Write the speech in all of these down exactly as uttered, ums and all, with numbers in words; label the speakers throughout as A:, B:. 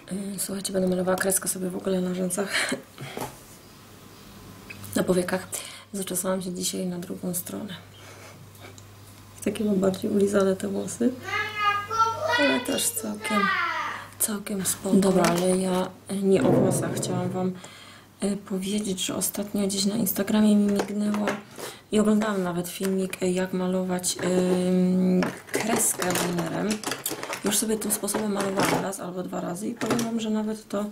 A: Słuchajcie, będę malowała kreskę sobie w ogóle na rzęsach, na powiekach. Zaczesałam się dzisiaj na drugą stronę. Takie mam bardziej ulizane te włosy, ale też całkiem, całkiem spoko. Dobra, ale ja nie o włosach chciałam Wam powiedzieć, że ostatnio gdzieś na Instagramie mi mignęło i oglądałam nawet filmik, jak malować yy, kreskę linerem. Już sobie tym sposobem malowałam raz albo dwa razy i powiem Wam, że nawet to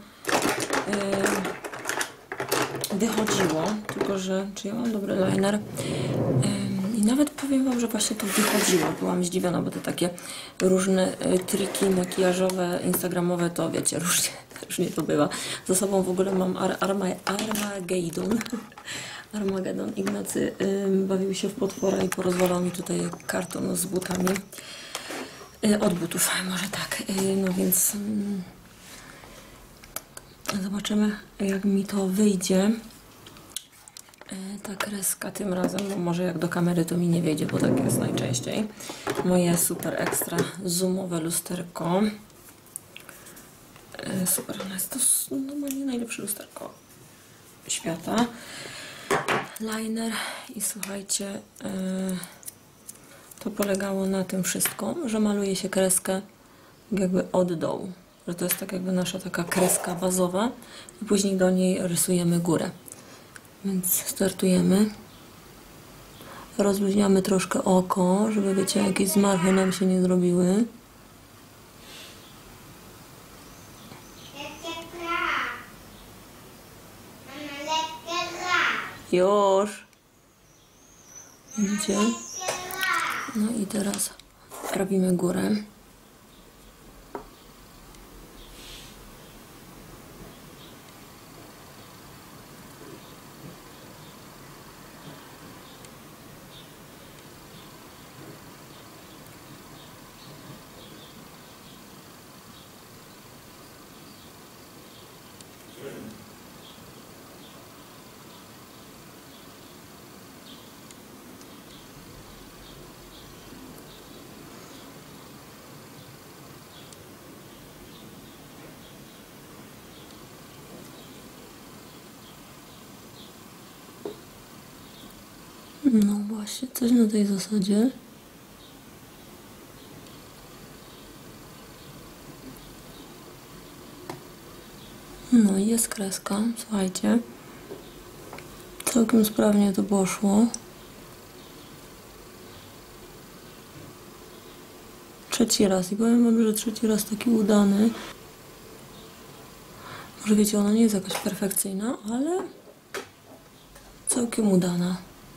A: yy, wychodziło, tylko że czy ja mam dobry liner? Yy, I nawet powiem Wam, że właśnie to wychodziło. Byłam zdziwiona, bo te takie różne yy, triki makijażowe, instagramowe, to wiecie, różnie, różnie to bywa. Za sobą w ogóle mam Ar Arma Armageddon. Armagedon. Ignacy yy, bawił się w potwora i porozwalał mi tutaj karton z butami. Yy, od butów, może tak. Yy, no więc yy, zobaczymy, jak mi to wyjdzie. Yy, ta kreska tym razem, bo może jak do kamery to mi nie wyjdzie, bo tak jest najczęściej. Moje super ekstra zoomowe lusterko. Yy, super, ono jest to normalnie najlepsze lusterko świata. Liner i słuchajcie, yy, to polegało na tym wszystko, że maluje się kreskę jakby od dołu, że to jest tak jakby nasza taka kreska bazowa i później do niej rysujemy górę. Więc startujemy, rozluźniamy troszkę oko, żeby wiecie, jakieś zmarchy nam się nie zrobiły. Już. Widzicie? No i teraz robimy górę. No właśnie, coś na tej zasadzie. No i jest kreska, słuchajcie. Całkiem sprawnie to poszło. Trzeci raz i powiem Wam, że trzeci raz taki udany. Może wiecie, ona nie jest jakaś perfekcyjna, ale całkiem udana.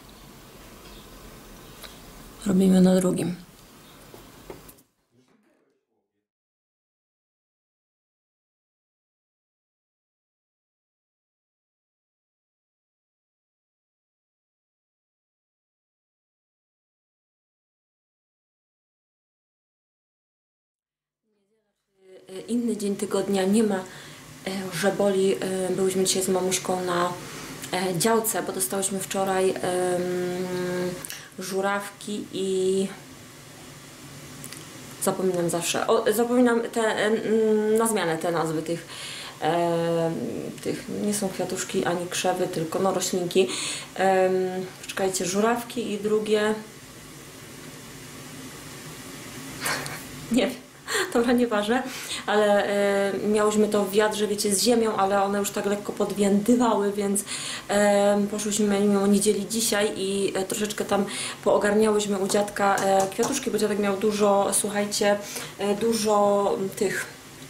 A: Robimy na drugim. Inny dzień tygodnia, nie ma żeboli. Byłyśmy dzisiaj z mamuśką na działce, bo dostałyśmy wczoraj um, żurawki i zapominam zawsze, o, zapominam te, na zmianę te nazwy tych, e, tych, nie są kwiatuszki ani krzewy, tylko no roślinki. E, czekajcie, żurawki i drugie, nie wiem. Dobra, nieważne, ale y, miałyśmy to w wiadrze, wiecie, z ziemią, ale one już tak lekko podwiędywały, więc y, poszłyśmy mimo niedzieli dzisiaj i y, troszeczkę tam poogarniałyśmy u dziadka y, kwiatuszki, bo dziadek miał dużo, słuchajcie, y, dużo tych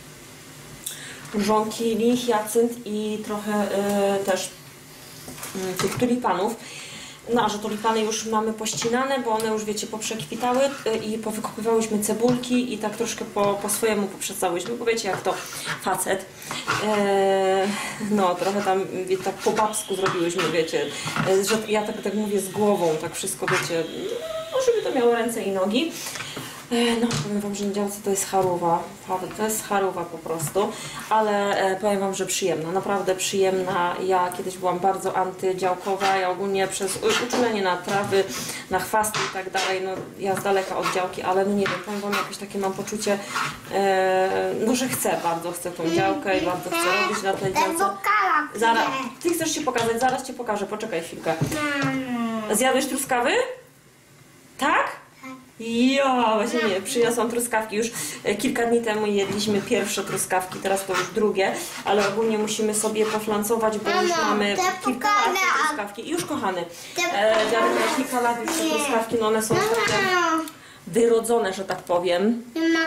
A: żonkili, hyacynt i trochę y, też y, tych tulipanów. No, a że tulipany już mamy pościnane, bo one już, wiecie, poprzekwitały i powykopywałyśmy cebulki i tak troszkę po, po swojemu poprzecałyśmy, bo wiecie, jak to facet. Eee, no, trochę tam tak po babsku zrobiłyśmy, wiecie, że ja tak, tak mówię z głową, tak wszystko, wiecie, no, żeby to miało ręce i nogi. No, powiem wam, że na działce to jest charówa, to jest charówa po prostu, ale e, powiem wam, że przyjemna, naprawdę przyjemna. Ja kiedyś byłam bardzo antydziałkowa, ja ogólnie przez uczulenie na trawy, na chwasty i tak dalej, no ja z daleka od działki, ale no nie wiem, powiem wam, jakieś takie mam poczucie, e, no że chcę, bardzo chcę tą działkę i bardzo chcę robić na tej działce. Zaraz, ty chcesz się pokazać, zaraz ci pokażę, poczekaj chwilkę. Zjadłeś truskawy? Tak? Ja, właśnie nie, przyniosłam truskawki. Już kilka dni temu jedliśmy pierwsze truskawki, teraz to już drugie, ale ogólnie musimy sobie poflancować, bo już mamy kilka lat te truskawki. I już kochany, e, kilka lat już te truskawki, no one są takie wyrodzone, że tak powiem.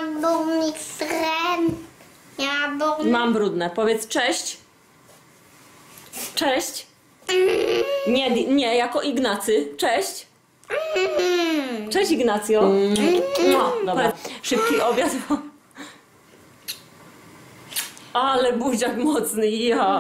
A: Mam brudne. Powiedz cześć. Cześć. Nie, nie, jako Ignacy. Cześć. Cześć Ignacjo. No, dobra. Szybki obiad. Ale buziak mocny, ja.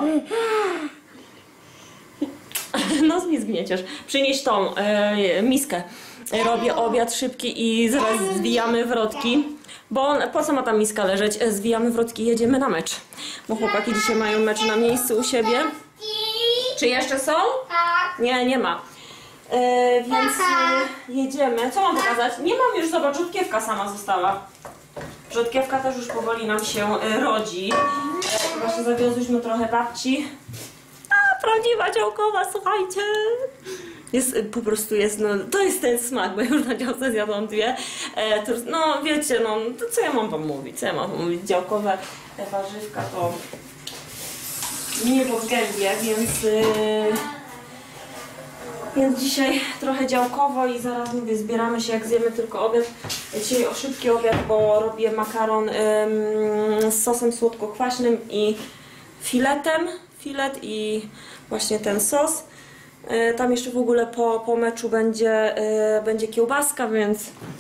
A: No mi zgnieciesz. Przynieś tą e, miskę. Robię obiad szybki i zaraz zwijamy wrotki. Bo on, po co ma ta miska leżeć? Zwijamy wrotki i jedziemy na mecz. Bo chłopaki dzisiaj mają mecz na miejscu u siebie. Czy jeszcze są? Nie, nie ma. E, więc e, jedziemy. Co mam pokazać? Nie mam już, zobacz, rzodkiewka sama została. Rzodkiewka też już powoli nam się e, rodzi. E, właśnie zawiozłyśmy trochę babci. A, prawdziwa działkowa, słuchajcie. Jest, po prostu jest, no, to jest ten smak, bo już na działce zjadłam dwie. E, to, no wiecie, no, to co ja mam wam mówić? Co ja mam wam mówić? Działkowe te warzywka to nie po gębie, więc... E, Więc dzisiaj trochę działkowo i zaraz mówię, zbieramy się, jak zjemy tylko obiad. Dzisiaj o szybki obiad, bo robię makaron ym, z sosem słodko-kwaśnym i filetem. Filet i właśnie ten sos. Yy, tam jeszcze w ogóle po, po meczu będzie, yy, będzie kiełbaska, więc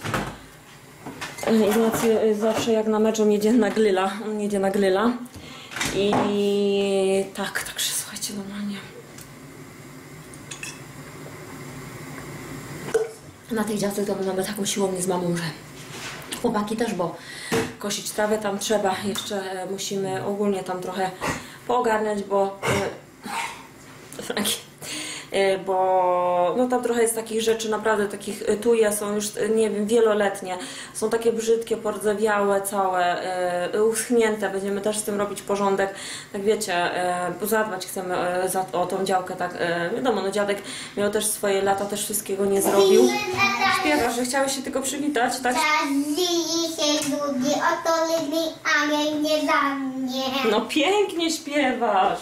A: Ignacy zawsze jak na meczu jedzie na gryla. On jedzie na gryla. I, i tak, także słuchajcie, normalnie. Na tej działce to my mamy taką siłownię z mamą, że chłopaki też, bo kosić trawę tam trzeba. Jeszcze musimy ogólnie tam trochę poogarniać, bo bo no tam trochę jest takich rzeczy, naprawdę takich tuje są już, nie wiem, wieloletnie. Są takie brzydkie, pordzewiałe, całe, e, uschnięte. Będziemy też z tym robić porządek. Tak wiecie, e, zadbać chcemy e, za, o tą działkę, tak e, wiadomo, no dziadek miał też swoje lata, też wszystkiego nie zrobił. Śpiewasz, że chciałeś się tylko przywitać, tak? No pięknie śpiewasz.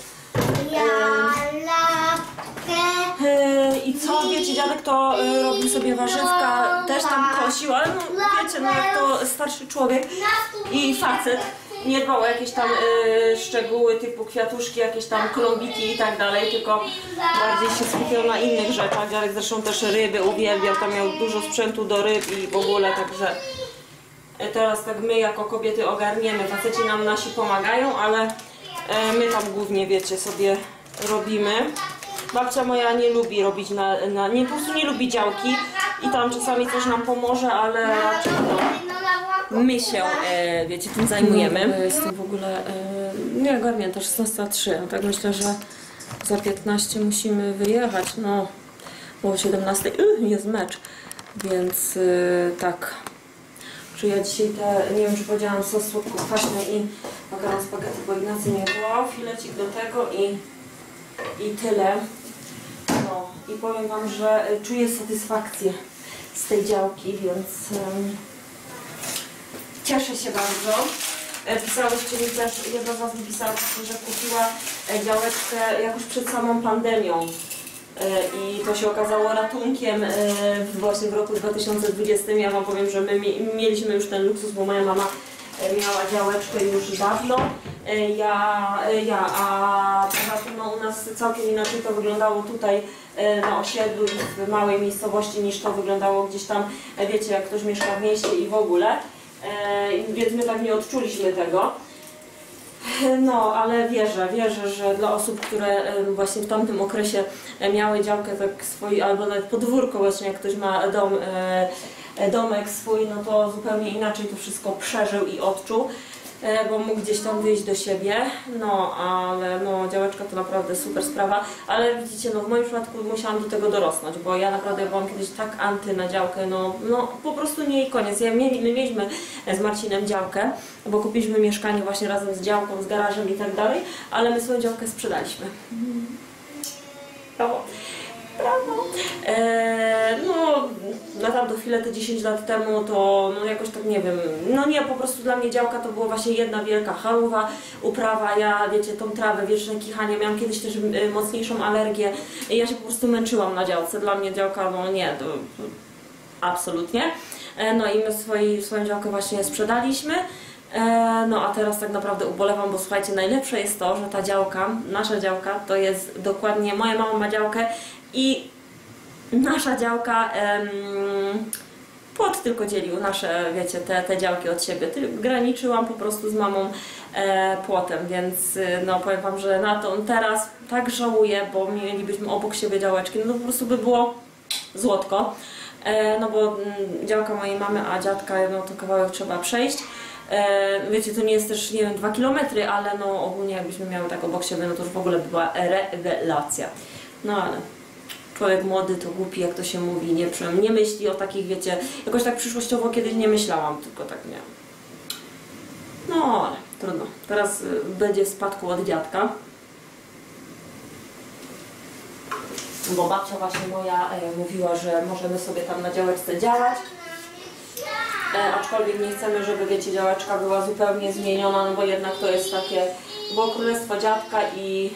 A: I co, wiecie, dziadek to robił sobie warzywka, też tam kosił, ale no wiecie, no jak to starszy człowiek i facet nie dbał o jakieś tam y, szczegóły typu kwiatuszki, jakieś tam klombiki i tak dalej, tylko bardziej się skupiał na innych rzeczach. Dziadek zresztą też ryby uwielbiał, tam miał dużo sprzętu do ryb i w ogóle, także teraz tak my jako kobiety ogarniemy, faceci nam nasi pomagają, ale my tam głównie, wiecie, sobie robimy. Babcia moja nie lubi robić na, na nie, po prostu nie lubi działki i tam czasami coś nam pomoże, ale raczej no, my się, e, wiecie, tym zajmujemy. No, jestem w ogóle e, nie ogarnięta, szesnasta trzy, a tak myślę, że za piętnaście musimy wyjechać, no bo o siedemnastej yy, jest mecz, więc e, tak. Czy ja dzisiaj te, nie wiem czy powiedziałam, sos słodko-kwaśny i makaron spaghetti, bo Ignacy nie było, filecik do tego i, i tyle. No i powiem wam, że czuję satysfakcję z tej działki, więc um, cieszę się bardzo. Pisałyście mi też, jedna z was mi pisała, że kupiła działeczkę jakoś przed samą pandemią. I to się okazało ratunkiem właśnie w roku dwa tysiące dwudziestym. Ja wam powiem, że my mieliśmy już ten luksus, bo moja mama miała działeczkę już dawno. Ja, ja a poza tym no, u nas całkiem inaczej to wyglądało tutaj na osiedlu i w małej miejscowości niż to wyglądało gdzieś tam, wiecie, jak ktoś mieszka w mieście i w ogóle. Więc my tak nie odczuliśmy tego. No, ale wierzę, wierzę, że dla osób, które właśnie w tamtym okresie miały działkę tak swój, albo nawet podwórko właśnie, jak ktoś ma dom domek swój, no to zupełnie inaczej to wszystko przeżył i odczuł, bo mógł gdzieś tam wyjść do siebie, no ale no działeczka to naprawdę super sprawa, ale widzicie, no w moim przypadku musiałam do tego dorosnąć, bo ja naprawdę byłam kiedyś tak anty na działkę, no, no po prostu nie i koniec. Ja, my mieliśmy z Marcinem działkę, bo kupiliśmy mieszkanie właśnie razem z działką, z garażem i tak dalej, ale my swoją działkę sprzedaliśmy. Brawo. Brawo. Eee, no, na tamtą chwilę, te dziesięć lat temu, to no jakoś tak nie wiem, no nie, po prostu dla mnie działka to była właśnie jedna wielka chaluwa, uprawa, ja wiecie, tą trawę, wieczne kichanie, miałam kiedyś też y, mocniejszą alergię i ja się po prostu męczyłam na działce, dla mnie działka, no nie, to, to absolutnie. E, no i my swoi, swoją działkę właśnie sprzedaliśmy. No a teraz tak naprawdę ubolewam, bo słuchajcie, najlepsze jest to, że ta działka, nasza działka, to jest dokładnie, moja mama ma działkę i nasza działka, em, płot tylko dzielił nasze, wiecie, te, te działki od siebie. Graniczyłam po prostu z mamą e, płotem, więc no powiem wam, że na to teraz tak żałuję, bo mielibyśmy obok siebie działeczki, no to po prostu by było złotko. E, no bo m, działka mojej mamy, a dziadka, no to kawałek trzeba przejść. E, wiecie, to nie jest też, nie wiem, dwa kilometry, ale no ogólnie jakbyśmy miały tak obok siebie, no to już w ogóle by była rewelacja. No ale człowiek młody to głupi, jak to się mówi, nie, nie myśli o takich, wiecie, jakoś tak przyszłościowo kiedyś nie myślałam, tylko tak nie. No ale trudno. Teraz y, będzie w spadku od dziadka. Bo babcia właśnie moja e, mówiła, że możemy sobie tam na działeczce działać. E, aczkolwiek nie chcemy, żeby, wiecie, działeczka była zupełnie zmieniona, no bo jednak to jest takie, było królestwo dziadka i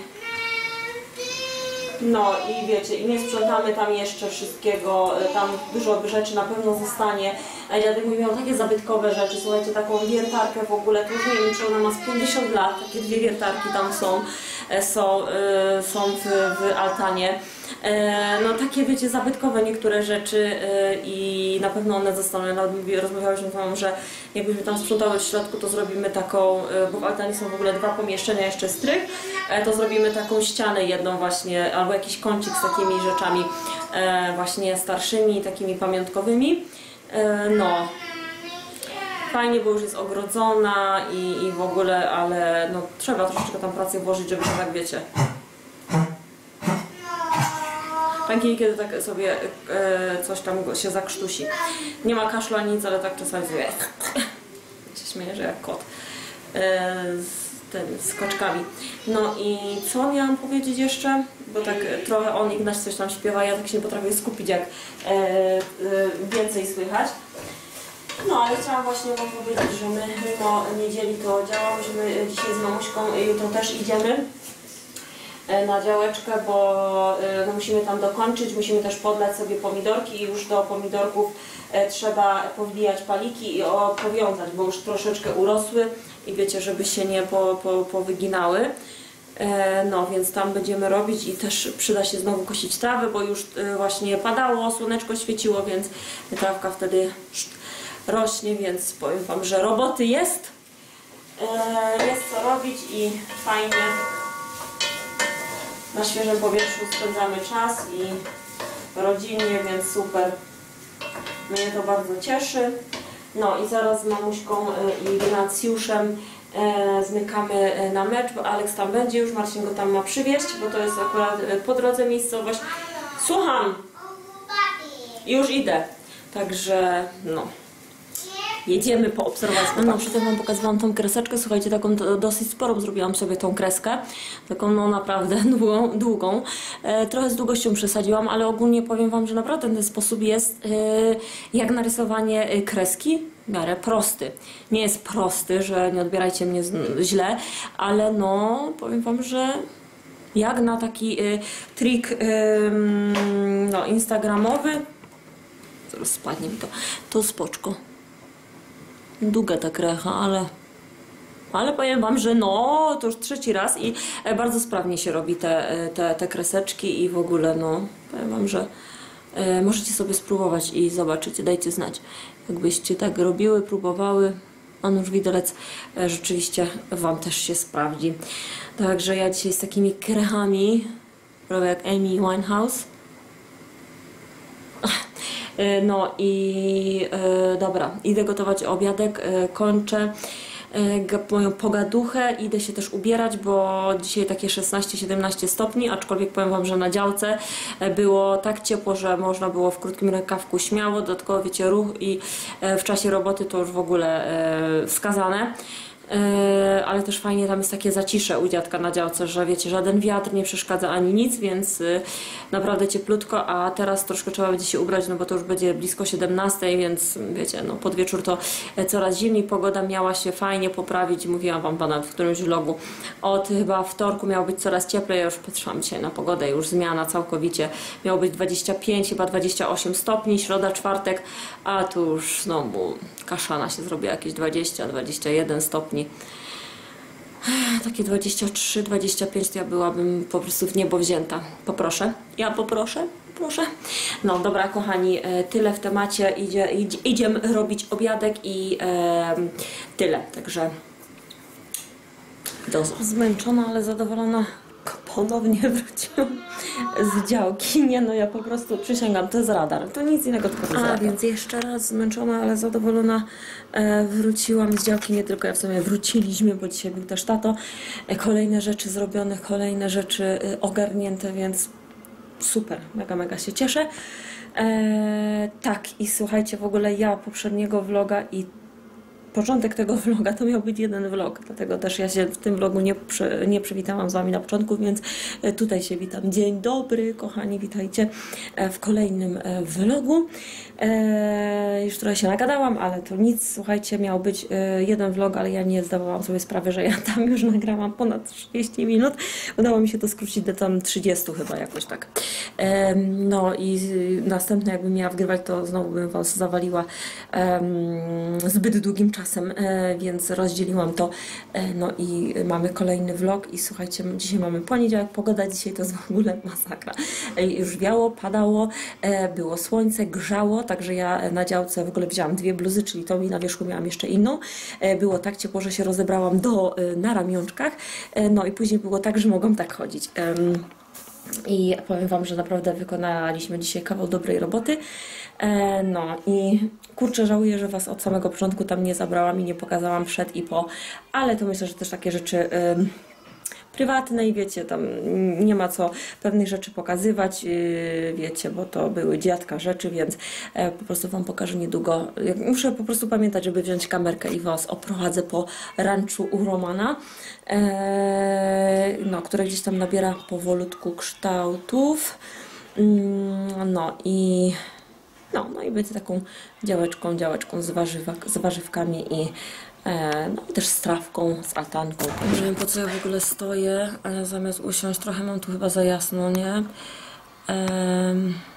A: no i wiecie, i nie sprzątamy tam jeszcze wszystkiego, tam dużo rzeczy na pewno zostanie. A dziadek mój miał takie zabytkowe rzeczy, słuchajcie, taką wiertarkę w ogóle, to już nie wiem, czy ona ma z pięćdziesiąt lat, takie dwie wiertarki tam są, są, są w, w altanie. No takie, wiecie, zabytkowe niektóre rzeczy i na pewno one zostaną. Ja nawet rozmawiałyśmy z mamą, że jakbyśmy tam sprzątały w środku, to zrobimy taką, bo w altanie są w ogóle dwa pomieszczenia, jeszcze strych, to zrobimy taką ścianę jedną właśnie, albo jakiś kącik z takimi rzeczami właśnie starszymi, takimi pamiątkowymi. No, fajnie, bo już jest ogrodzona i, i w ogóle, ale no trzeba troszeczkę tam pracy włożyć, żeby się tak, wiecie, Franki kiedy tak sobie e, coś tam się zakrztusi. Nie ma kaszlu ani nic, ale tak czasami sobie się śmieję, że jak kot e, z, tym, z koczkami. No i co miałam powiedzieć jeszcze? Bo tak trochę on, Ignaś coś tam śpiewa, ja tak się nie potrafię skupić, jak e, e, więcej słychać. No ale chciałam właśnie wam powiedzieć, że my mimo niedzieli to działamy, że my dzisiaj z mamuśką jutro też idziemy na działeczkę, bo no, musimy tam dokończyć, musimy też podlać sobie pomidorki i już do pomidorków e, trzeba powbijać paliki i o, powiązać, bo już troszeczkę urosły i wiecie, żeby się nie po, po, powyginały. E, no więc tam będziemy robić i też przyda się znowu kosić trawę, bo już e, właśnie padało, słoneczko świeciło, więc trawka wtedy rośnie, więc powiem wam, że roboty jest. E, jest co robić i fajnie. Na świeżym powietrzu spędzamy czas i rodzinnie, więc super. Mnie to bardzo cieszy. No i zaraz z mamuśką i Ignacjuszem e, zmykamy na mecz, bo Aleks tam będzie już, Marcin go tam ma przywieźć, bo to jest akurat po drodze miejscowość. Słucham! Już idę. Także no. Jedziemy poobserwować. No, no przy tym wam pokazywałam tą kreseczkę, słuchajcie, taką dosyć sporą zrobiłam sobie tą kreskę, taką no naprawdę długą, długą. E, trochę z długością przesadziłam, ale ogólnie powiem wam, że naprawdę ten sposób jest e, jak narysowanie kreski, w miarę prosty. Nie jest prosty, że nie odbierajcie mnie z, źle, ale no powiem wam, że jak na taki e, trik e, no, instagramowy, zaraz spadnie mi to, to spoczko. Długa ta krecha, ale, ale powiem wam, że no, to już trzeci raz i bardzo sprawnie się robi te, te, te kreseczki i w ogóle no, powiem wam, że e, możecie sobie spróbować i zobaczycie, dajcie znać, jakbyście tak robiły, próbowały, a nuż widelec e, rzeczywiście wam też się sprawdzi. Także ja dzisiaj z takimi krechami robię jak Amy Winehouse. No i dobra, idę gotować obiadek, kończę moją pogaduchę, idę się też ubierać, bo dzisiaj takie szesnaście siedemnaście stopni, aczkolwiek powiem Wam, że na działce było tak ciepło, że można było w krótkim rękawku śmiało, dodatkowo wiecie, ruch i w czasie roboty to już w ogóle wskazane. Yy, ale też fajnie tam jest takie zacisze u dziadka na działce, że wiecie, żaden wiatr nie przeszkadza ani nic, więc yy, naprawdę cieplutko, a teraz troszkę trzeba będzie się ubrać, no bo to już będzie blisko siedemnastej, więc wiecie, no pod wieczór to coraz zimniej, pogoda miała się fajnie poprawić, mówiłam Wam ponad w którymś vlogu, od chyba wtorku miało być coraz cieplej, ja już patrzyłam dzisiaj na pogodę, już zmiana całkowicie, miało być dwadzieścia pięć, chyba dwadzieścia osiem stopni, środa, czwartek, a tu już znowu kaszana się zrobiła, jakieś dwadzieścia dwadzieścia jeden stopni. Takie dwadzieścia trzy dwadzieścia pięć to ja byłabym po prostu w niebo wzięta. Poproszę. Ja poproszę. Proszę. No dobra, kochani, tyle w temacie. Idzie, idzie, idziemy robić obiadek i e, tyle. Także do zmęczona, ale zadowolona. Ponownie wróciłam z działki. Nie no, ja po prostu przysięgam, to jest radar. To nic innego, tylko to jest radar. A więc jeszcze raz zmęczona, ale zadowolona e, wróciłam z działki. Nie tylko ja, w sumie wróciliśmy, bo dzisiaj był też tato. E, kolejne rzeczy zrobione, kolejne rzeczy e, ogarnięte, więc super, mega, mega się cieszę. E, tak, i słuchajcie, w ogóle ja poprzedniego vloga i początek tego vloga to miał być jeden vlog, dlatego też ja się w tym vlogu nie, przy, nie przywitałam z Wami na początku, więc tutaj się witam. Dzień dobry, kochani, witajcie w kolejnym vlogu. E, już trochę się nagadałam, ale to nic, słuchajcie, miał być jeden vlog, ale ja nie zdawałam sobie sprawy, że ja tam już nagrałam ponad trzydzieści minut. Udało mi się to skrócić do tam trzydziestu chyba jakoś tak. E, no i następne jakbym miała wgrywać, to znowu bym Was zawaliła e, zbyt długim czasem. Czasem, e, więc rozdzieliłam to, e, no i mamy kolejny vlog i słuchajcie, dzisiaj mamy poniedziałek, pogoda dzisiaj to jest w ogóle masakra. E, już wiało, padało, e, było słońce, grzało, także ja na działce w ogóle wzięłam dwie bluzy, czyli tą i na wierzchu miałam jeszcze inną. E, było tak ciepło, że się rozebrałam do, e, na ramionczkach, e, no i później było tak, że mogłam tak chodzić. E, I powiem Wam, że naprawdę wykonaliśmy dzisiaj kawał dobrej roboty. E, no i kurczę, żałuję, że Was od samego początku tam nie zabrałam i nie pokazałam przed i po, ale to myślę, że też takie rzeczy y, prywatne i wiecie, tam nie ma co pewnych rzeczy pokazywać, y, wiecie, bo to były dziadka rzeczy, więc e, po prostu Wam pokażę niedługo. Muszę po prostu pamiętać, żeby wziąć kamerkę i Was oprowadzę po ranczu u Romana, e, no, które gdzieś tam nabiera powolutku kształtów. Mm, no i No, no i będzie taką działeczką, działeczką z, warzywa, z warzywkami i e, no, też z trawką, z altanką. Nie wiem, po co ja w ogóle stoję, ale zamiast usiąść, trochę mam tu chyba za jasno, nie? E,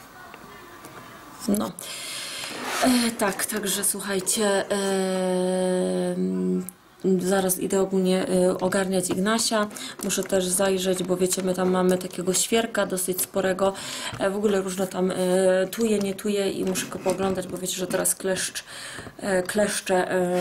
A: no. E, tak, także słuchajcie, e, zaraz idę ogólnie y, ogarniać Ignasia. Muszę też zajrzeć, bo wiecie, my tam mamy takiego świerka dosyć sporego. E, w ogóle różne tam y, tuje, nie tuje i muszę go pooglądać, bo wiecie, że teraz kleszcz, y, kleszcze y,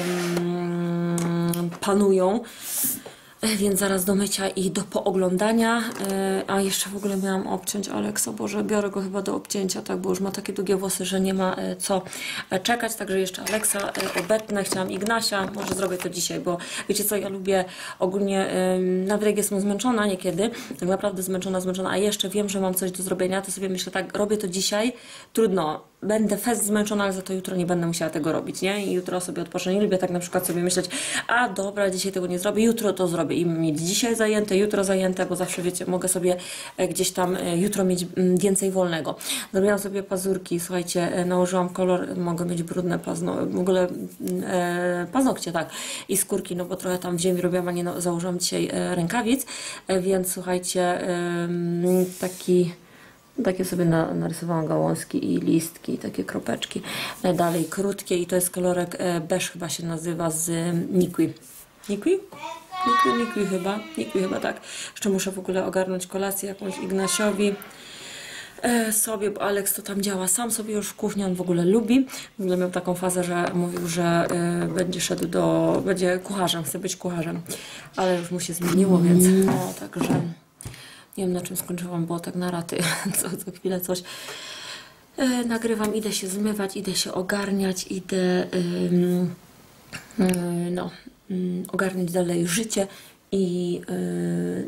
A: panują. Więc zaraz do mycia i do pooglądania. A jeszcze w ogóle miałam obciąć Aleksa, Boże, biorę go chyba do obcięcia, tak, bo już ma takie długie włosy, że nie ma co czekać, także jeszcze Aleksa obetnę. Chciałam Ignasia, może zrobię to dzisiaj, bo wiecie co, ja lubię ogólnie, nawet jak jestem zmęczona niekiedy, tak naprawdę zmęczona, zmęczona, a jeszcze wiem, że mam coś do zrobienia, to sobie myślę tak, robię to dzisiaj, trudno, będę fest zmęczona, ale za to jutro nie będę musiała tego robić, nie? I jutro sobie odpocznę. Nie lubię tak na przykład sobie myśleć, a dobra, dzisiaj tego nie zrobię, jutro to zrobię i mieć dzisiaj zajęte, jutro zajęte, bo zawsze wiecie, mogę sobie gdzieś tam jutro mieć więcej wolnego. Zrobiłam sobie pazurki, słuchajcie, nałożyłam kolor, mogę mieć brudne paznokcie, w ogóle e, paznokcie, tak, i skórki, no bo trochę tam w ziemi robiłam, a nie no, założyłam dzisiaj e, rękawic, e, więc słuchajcie, e, taki takie sobie na, narysowałam gałązki i listki, takie kropeczki. Dalej krótkie i to jest kolorek beige chyba się nazywa z Nikwi. Nikwi? Nikwi, Nikwi chyba. Nikwi chyba, tak. Jeszcze muszę w ogóle ogarnąć kolację jakąś Ignasiowi e, sobie, bo Aleks to tam działa sam sobie już w kuchni, on w ogóle lubi. W ogóle miał taką fazę, że mówił, że e, będzie szedł do, będzie kucharzem, chce być kucharzem. Ale już mu się zmieniło, więc no, także... Nie wiem, na czym skończyłam, było tak na raty, co, co chwilę coś. e, nagrywam, idę się zmywać, idę się ogarniać, idę ym, yy, no, yy, ogarniać dalej życie i yy,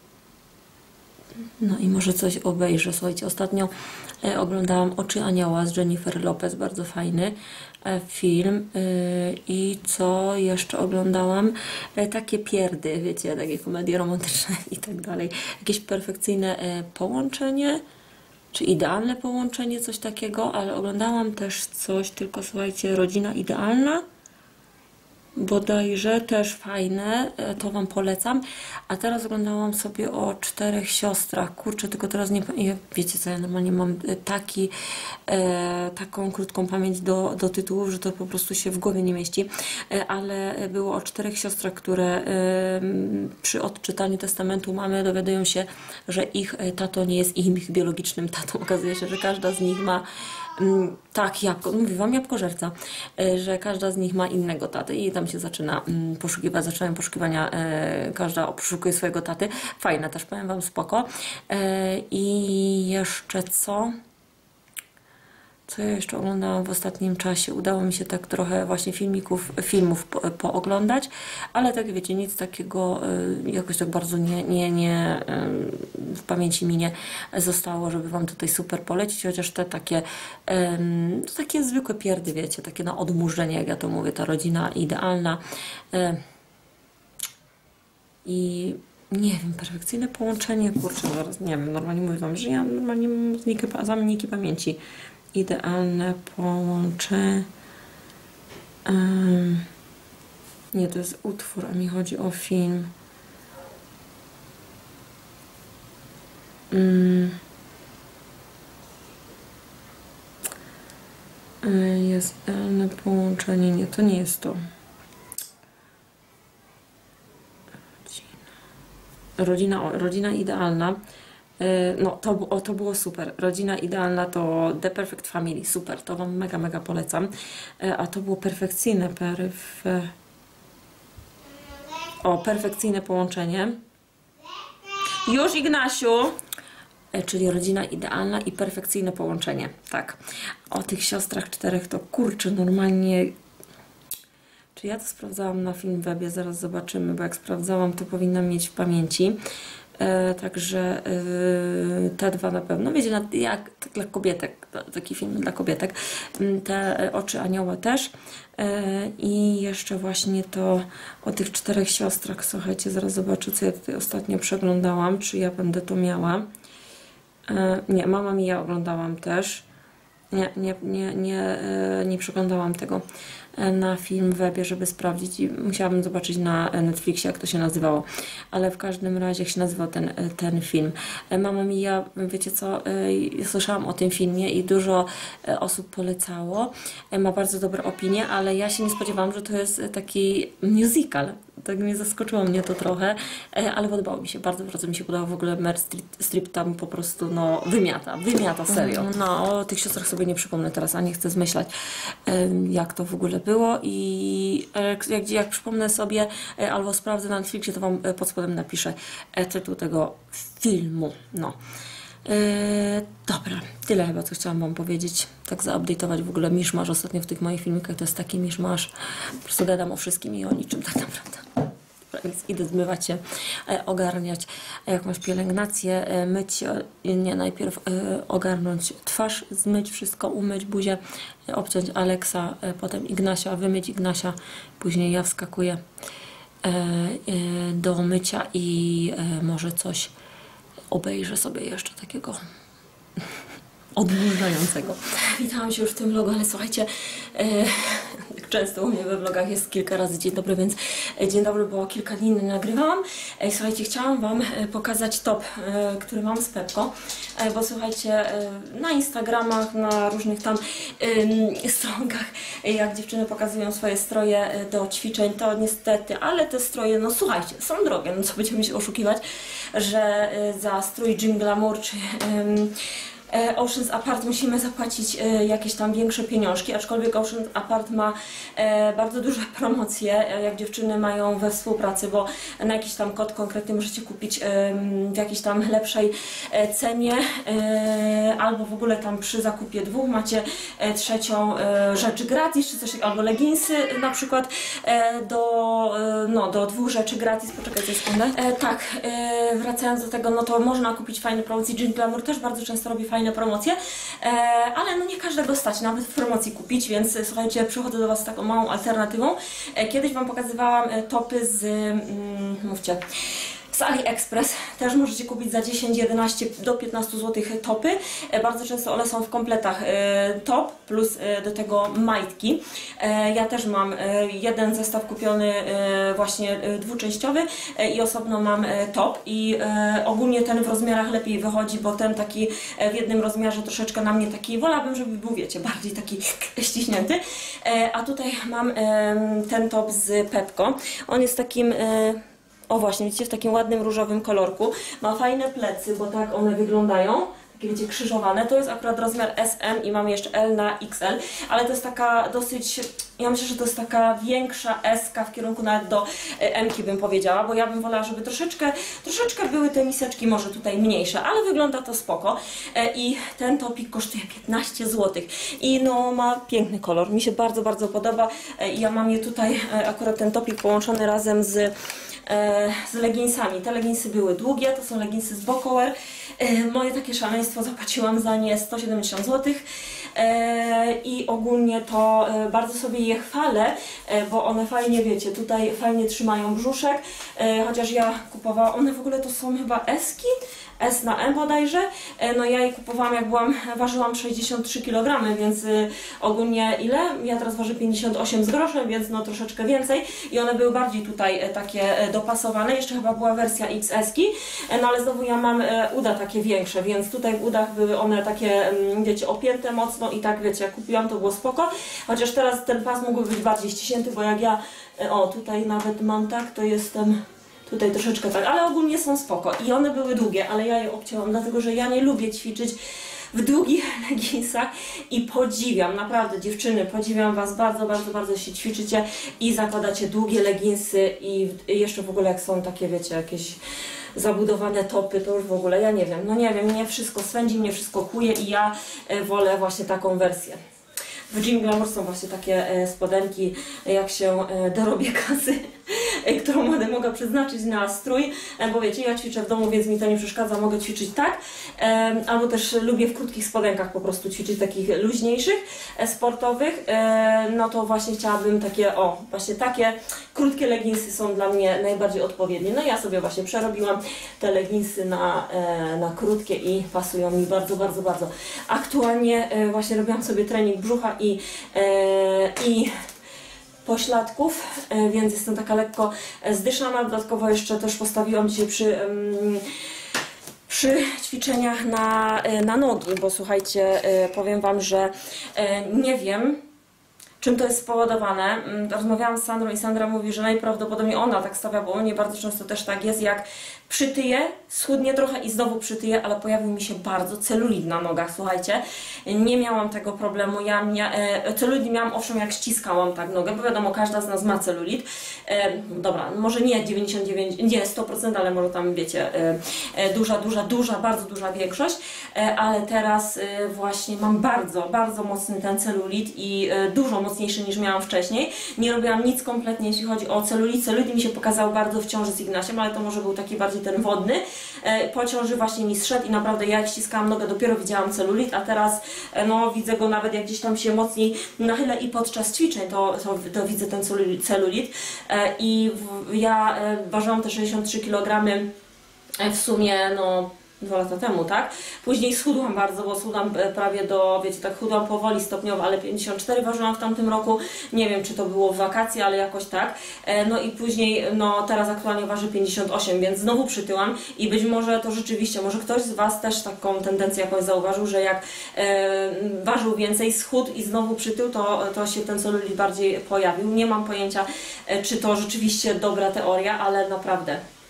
A: no i może coś obejrzę. Słuchajcie, ostatnio e, oglądałam Oczy Anioła z Jennifer Lopez, bardzo fajny e, film. E, I co jeszcze oglądałam? E, takie pierdy, wiecie, takie komedie romantyczne i tak dalej. Jakieś perfekcyjne e, połączenie, czy idealne połączenie, coś takiego, ale oglądałam też coś, tylko słuchajcie, Rodzina Idealna. Bodajże też fajne, to Wam polecam. A teraz oglądałam sobie o czterech siostrach. Kurczę, tylko teraz nie... Wiecie co, ja normalnie mam taki, e, taką krótką pamięć do, do tytułów, że to po prostu się w głowie nie mieści. E, ale było o czterech siostrach, które e, przy odczytaniu testamentu mamy dowiadują się, że ich tato nie jest ich biologicznym tatą. Okazuje się, że każda z nich ma tak, jabłko, mówię Wam, jabłkożerca, że każda z nich ma innego taty i tam się zaczyna poszukiwać, zaczynają poszukiwania, e, każda poszukuje swojego taty. Fajne też, powiem Wam, spoko. E, I jeszcze co? Co ja jeszcze oglądałam w ostatnim czasie? Udało mi się tak trochę właśnie filmików, filmów po, pooglądać, ale tak wiecie, nic takiego y, jakoś tak bardzo nie, nie, nie y, w pamięci mi nie zostało, żeby Wam tutaj super polecić, chociaż te takie y, takie zwykłe pierdy, wiecie, takie na odmurzenie, jak ja to mówię, ta Rodzina Idealna y, i nie wiem, perfekcyjne połączenie, kurczę, zaraz, nie wiem, normalnie mówię Wam, że ja normalnie mam zamienniki pamięci. Idealne połączenie. Um, nie, to jest utwór, a mi chodzi o film. Um, jest idealne połączenie. Nie, to nie jest to. Rodzina, rodzina, rodzina idealna. No, to, o, to było super. Rodzina Idealna to The Perfect Family. Super, to Wam mega, mega polecam. A to było perfekcyjne, perf... O, perfekcyjne połączenie. Już, Ignasiu! Czyli Rodzina Idealna i perfekcyjne połączenie. Tak. O tych siostrach czterech to kurczę, normalnie... Czy ja to sprawdzałam na Filmwebie? Zaraz zobaczymy, bo jak sprawdzałam, to powinnam mieć w pamięci. E, także e, te dwa na pewno. Wiecie, na, jak tak dla kobietek, taki film dla kobietek. Te Oczy Anioła też. E, I jeszcze właśnie to o tych czterech siostrach. Słuchajcie, zaraz zobaczę, co ja tutaj ostatnio przeglądałam. Czy ja będę to miała. E, nie, Mama Mia oglądałam też. Nie, nie, nie, nie, nie przeglądałam tego na Filmwebie, żeby sprawdzić i musiałabym zobaczyć na Netflixie, jak to się nazywało. Ale w każdym razie, jak się nazywał ten, ten film. Mama Mia, wiecie co, słyszałam o tym filmie i dużo osób polecało. Ma bardzo dobre opinie, ale ja się nie spodziewałam, że to jest taki musical. Tak mnie zaskoczyło mnie to trochę, ale podobało mi się, bardzo, bardzo mi się podobało. W ogóle Meryl Streep tam po prostu, no, wymiata, wymiata, serio. No, o tych siostrach sobie nie przypomnę teraz, a nie chcę zmyślać, jak to w ogóle było i jak, jak przypomnę sobie albo sprawdzę na Netflixie, to Wam pod spodem napiszę tytuł tego filmu, no. Yy, dobra, tyle chyba, co chciałam Wam powiedzieć. Tak zaupdate'ować w ogóle miszmasz ostatnio w tych moich filmikach, to jest taki miszmasz. Po prostu gadam o wszystkim i o niczym tak naprawdę. Dobra, więc idę zmywać się, e, ogarniać. A jak masz pielęgnację, e, myć się, nie, najpierw e, ogarnąć twarz, zmyć wszystko, umyć buzię, e, obciąć Aleksa, e, potem Ignasia, wymyć Ignasia, później ja wskakuję e, e, do mycia i e, może coś obejrzę sobie jeszcze takiego odmurzającego. Witam się już w tym vlogu, ale słuchajcie, e, często u mnie we vlogach jest kilka razy dzień dobry, więc dzień dobry, bo kilka dni nie nagrywałam. E, słuchajcie, chciałam Wam pokazać top, e, który mam z Pepko, e, bo słuchajcie, e, na Instagramach, na różnych tam e, stronkach, e, jak dziewczyny pokazują swoje stroje do ćwiczeń, to niestety, ale te stroje, no słuchajcie, są drogie, no co będziemy się oszukiwać, że e, za strój Gym Glamour czy e, Oceans Apart musimy zapłacić jakieś tam większe pieniążki, aczkolwiek Oceans Apart ma bardzo duże promocje, jak dziewczyny mają we współpracy, bo na jakiś tam kod konkretny możecie kupić w jakiejś tam lepszej cenie, albo w ogóle tam przy zakupie dwóch macie trzecią rzecz gratis, czy coś takiego, albo leginsy na przykład do, no, do dwóch rzeczy gratis. Poczekajcie sekundę. Tak, wracając do tego, no to można kupić fajne promocje. Jean Glamour też bardzo często robi fajne promocje, ale no nie każdego stać nawet w promocji kupić, więc słuchajcie, przychodzę do Was z taką małą alternatywą. Kiedyś Wam pokazywałam topy z, mm, mówcie, z AliExpress. Też możecie kupić za dziesięć, jedenaście do piętnastu złotych topy. Bardzo często one są w kompletach top plus do tego majtki. Ja też mam jeden zestaw kupiony właśnie dwuczęściowy i osobno mam top i ogólnie ten w rozmiarach lepiej wychodzi, bo ten taki w jednym rozmiarze troszeczkę na mnie taki, wolałabym, żeby był, wiecie, bardziej taki ściśnięty. A tutaj mam ten top z Pepco. On jest takim, o właśnie, widzicie, w takim ładnym różowym kolorku. Ma fajne plecy, bo tak one wyglądają. Takie, wiecie, krzyżowane. To jest akurat rozmiar S M i mamy jeszcze L na X L, ale to jest taka dosyć, ja myślę, że to jest taka większa S-ka w kierunku nawet do M-ki bym powiedziała, bo ja bym wolała, żeby troszeczkę, troszeczkę były te miseczki może tutaj mniejsze, ale wygląda to spoko. I ten topik kosztuje piętnaście złotych i no ma piękny kolor. Mi się bardzo, bardzo podoba i ja mam je tutaj, akurat ten topik połączony razem z z leginsami. Te leginsy były długie, to są leginsy z Bokowear. Moje takie szaleństwo, zapłaciłam za nie sto siedemdziesiąt złotych i ogólnie to bardzo sobie je chwalę, bo one fajnie, wiecie, tutaj fajnie trzymają brzuszek, chociaż ja kupowałam, one w ogóle to są chyba S-ki, S na M bodajże, no ja je kupowałam jak byłam, ważyłam sześćdziesiąt trzy kilogramy, więc ogólnie ile? Ja teraz ważę pięćdziesiąt osiem z groszem, więc no troszeczkę więcej i one były bardziej tutaj takie dopasowane, jeszcze chyba była wersja X S-ki, no ale znowu ja mam uda takie większe, więc tutaj w udach były one takie, wiecie, opięte mocno i tak, wiecie, jak kupiłam, to było spoko, chociaż teraz ten pas mógłby być bardziej ściśnięty, bo jak ja, o tutaj nawet mam tak, to jestem tutaj troszeczkę tak, ale ogólnie są spoko i one były długie, ale ja je obcięłam, dlatego że ja nie lubię ćwiczyć w długich leginsach i podziwiam, naprawdę dziewczyny, podziwiam Was bardzo, bardzo, bardzo, jeśli ćwiczycie i zakładacie długie leginsy i jeszcze w ogóle jak są takie, wiecie, jakieś zabudowane topy, to już w ogóle, ja nie wiem, no nie wiem, mnie wszystko swędzi, mnie wszystko kuje i ja wolę właśnie taką wersję. W Jean Glamour są właśnie takie spodenki, jak się dorobię kasy, którą będę mogła przeznaczyć na strój, bo wiecie, ja ćwiczę w domu, więc mi to nie przeszkadza, mogę ćwiczyć tak, albo też lubię w krótkich spodenkach po prostu ćwiczyć, takich luźniejszych, sportowych, no to właśnie chciałabym takie, o, właśnie takie krótkie leginsy są dla mnie najbardziej odpowiednie. No ja sobie właśnie przerobiłam te leginsy na, na krótkie i pasują mi bardzo, bardzo, bardzo. Aktualnie właśnie robiłam sobie trening brzucha i, i pośladków, więc jestem taka lekko zdyszana. Dodatkowo jeszcze też postawiłam dzisiaj przy, przy ćwiczeniach na, na nogi, bo słuchajcie, powiem Wam, że nie wiem, czym to jest spowodowane. Rozmawiałam z Sandrą i Sandra mówi, że najprawdopodobniej ona tak stawia, bo u mnie bardzo często też tak jest, jak przytyję, schudnie trochę i znowu przytyję, ale pojawił mi się bardzo celulit na nogach, słuchajcie. Nie miałam tego problemu, ja mia e, celulit miałam owszem jak ściskałam tak nogę, bo wiadomo, każda z nas ma celulit. E, dobra, może nie dziewięćdziesiąt dziewięć, nie sto procent, ale może tam wiecie, e, e, duża, duża, duża, bardzo duża większość, e, ale teraz e, właśnie mam bardzo, bardzo mocny ten celulit i e, dużo mocniejszy niż miałam wcześniej. Nie robiłam nic kompletnie, jeśli chodzi o celulit. Celulit mi się pokazał bardzo w ciąży z Ignaciem, ale to może był taki bardziej ten wodny. Po ciąży właśnie mi zszedł i naprawdę ja jak ściskałam nogę, dopiero widziałam celulit, a teraz no widzę go nawet jak gdzieś tam się mocniej nachylę i podczas ćwiczeń to, to, to widzę ten celulit. I w, ja ważyłam te sześćdziesiąt trzy kilogramy w sumie, no dwa lata temu, tak? Później schudłam bardzo, bo schudłam prawie do, wiecie, tak chudłam powoli, stopniowo, ale pięćdziesiąt cztery ważyłam w tamtym roku. Nie wiem, czy to było w wakacje, ale jakoś tak. No i później, no teraz aktualnie waży pięćdziesiąt osiem, więc znowu przytyłam i być może to rzeczywiście, może ktoś z Was też taką tendencję jakąś zauważył, że jak e, ważył więcej, schudł i znowu przytył, to, to się ten celulit bardziej pojawił. Nie mam pojęcia, czy to rzeczywiście dobra teoria, ale naprawdę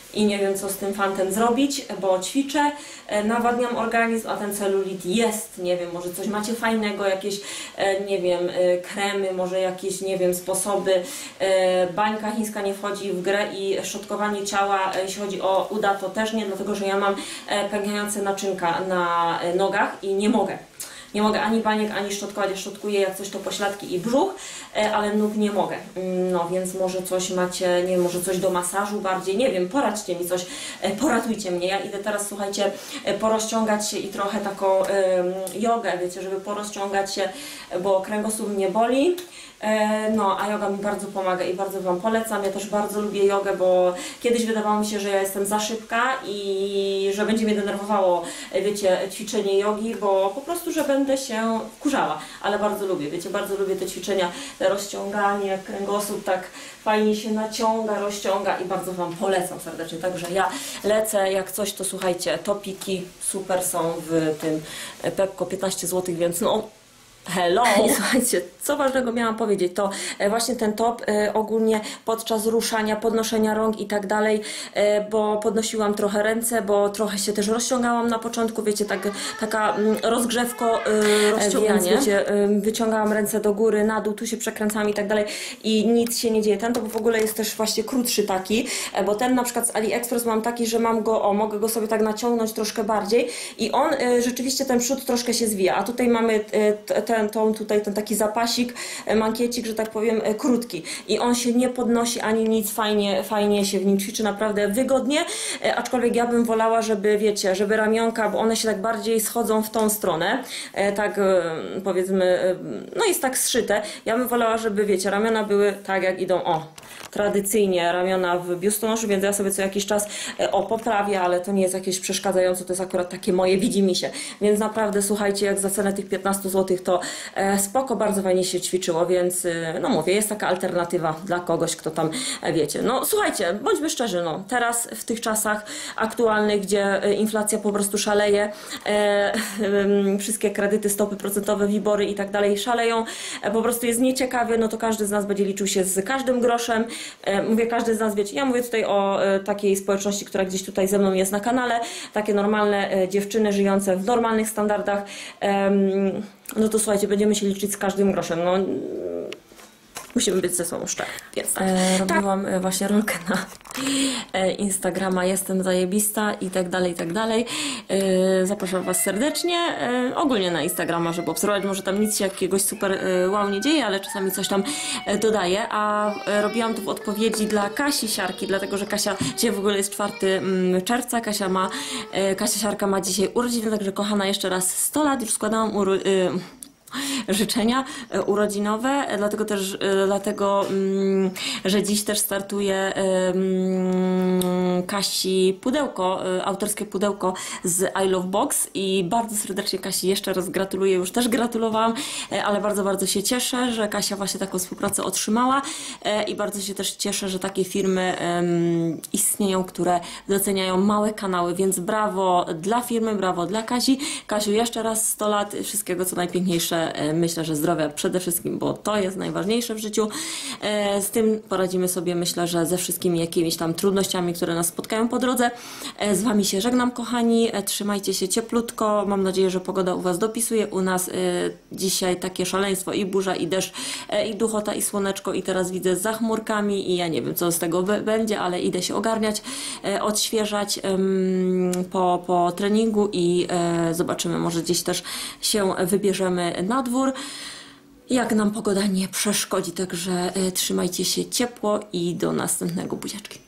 A: i nie wiem, co z tym fantem zrobić, bo ćwiczę, nawadniam organizm, a ten celulit jest, nie wiem, może coś macie fajnego, jakieś, nie wiem, kremy, może jakieś, nie wiem, sposoby. Bańka chińska nie wchodzi w grę i szczotkowanie ciała, jeśli chodzi o uda, to też nie, dlatego że ja mam pękające naczynka na nogach i nie mogę. Nie mogę ani baniek, ani szczotkować, ja szczotkuję jak coś to pośladki i brzuch, ale nóg nie mogę. No więc może coś macie, nie wiem, może coś do masażu bardziej, nie wiem, poradźcie mi coś, poratujcie mnie. Ja idę teraz, słuchajcie, porozciągać się i trochę taką um, jogę, wiecie, żeby porozciągać się, bo kręgosłup mnie boli. No, a joga mi bardzo pomaga i bardzo Wam polecam. Ja też bardzo lubię jogę, bo kiedyś wydawało mi się, że ja jestem za szybka i że będzie mnie denerwowało, wiecie, ćwiczenie jogi, bo po prostu, że będę się wkurzała, ale bardzo lubię, wiecie, bardzo lubię te ćwiczenia, te rozciąganie, kręgosłup tak fajnie się naciąga, rozciąga i bardzo Wam polecam serdecznie. Także ja lecę, jak coś, to słuchajcie, topiki super są w tym Pepko, piętnaście złotych, więc no hello! I słuchajcie, co ważnego miałam powiedzieć, to właśnie ten top e, ogólnie podczas ruszania, podnoszenia rąk i tak dalej, e, bo podnosiłam trochę ręce, bo trochę się też rozciągałam na początku, wiecie, tak, taka mm, rozgrzewko, e, rozciąganie, więc, wiecie, e, wyciągałam ręce do góry, na dół, tu się przekręcałam i tak dalej i nic się nie dzieje. Ten top w ogóle jest też właśnie krótszy taki, e, bo ten na przykład z AliExpress mam taki, że mam go, o, mogę go sobie tak naciągnąć troszkę bardziej i on e, rzeczywiście ten przód troszkę się zwija, a tutaj mamy e, ten Ten, tą, tutaj ten taki zapasik, mankiecik, że tak powiem, krótki i on się nie podnosi ani nic, fajnie, fajnie się w nim ćwiczy, naprawdę wygodnie, aczkolwiek ja bym wolała, żeby, wiecie, żeby ramionka, bo one się tak bardziej schodzą w tą stronę, tak powiedzmy, no jest tak zszyte, ja bym wolała, żeby, wiecie, ramiona były tak jak idą, o, tradycyjnie ramiona w biustonoszu, więc ja sobie co jakiś czas o poprawię, ale to nie jest jakieś przeszkadzające, to jest akurat takie moje widzimisię, więc naprawdę słuchajcie, jak za cenę tych piętnastu złotych to e, spoko, bardzo fajnie się ćwiczyło, więc e, no mówię, jest taka alternatywa dla kogoś, kto tam, e, wiecie, no słuchajcie, bądźmy szczerzy, no teraz w tych czasach aktualnych, gdzie e, inflacja po prostu szaleje, e, e, wszystkie kredyty, stopy procentowe, wibory i tak dalej szaleją, e, po prostu jest nieciekawie, no to każdy z nas będzie liczył się z każdym groszem. Mówię, każdy z nas, wiecie, ja mówię tutaj o e, takiej społeczności, która gdzieś tutaj ze mną jest na kanale, takie normalne e, dziewczyny żyjące w normalnych standardach, e, no to słuchajcie, będziemy się liczyć z każdym groszem, no musimy być ze sobą szczerzy, więc tak. E, robiłam tak. właśnie rolkę na e, Instagrama, jestem zajebista i tak dalej, i tak dalej. E, zapraszam Was serdecznie, e, ogólnie na Instagrama, żeby obserwować, może tam nic się jakiegoś super e, wow nie dzieje, ale czasami coś tam e, dodaję, a e, robiłam to w odpowiedzi dla Kasi Siarki, dlatego, że Kasia, dzisiaj w ogóle jest czwartego czerwca, Kasia ma, e, Kasia Siarka ma dzisiaj urodziny, także kochana, jeszcze raz sto lat, już składałam uro, e, życzenia urodzinowe, dlatego też, dlatego, że dziś też startuje Kasi pudełko, autorskie pudełko z I Love Box i bardzo serdecznie Kasi jeszcze raz gratuluję, już też gratulowałam, ale bardzo, bardzo się cieszę, że Kasia właśnie taką współpracę otrzymała i bardzo się też cieszę, że takie firmy istnieją, które doceniają małe kanały, więc brawo dla firmy, brawo dla Kasi. Kasiu, jeszcze raz sto lat, wszystkiego co najpiękniejsze. Myślę, że zdrowia przede wszystkim, bo to jest najważniejsze w życiu. Z tym poradzimy sobie, myślę, że ze wszystkimi jakimiś tam trudnościami, które nas spotkają po drodze. Z Wami się żegnam, kochani. Trzymajcie się cieplutko. Mam nadzieję, że pogoda u Was dopisuje. U nas dzisiaj takie szaleństwo i burza, i deszcz, i duchota, i słoneczko, i teraz widzę za chmurkami i ja nie wiem, co z tego będzie, ale idę się ogarniać, odświeżać po, po treningu i zobaczymy, może gdzieś też się wybierzemy na dwór, jak nam pogoda nie przeszkodzi, także trzymajcie się ciepło i do następnego, buziaczki.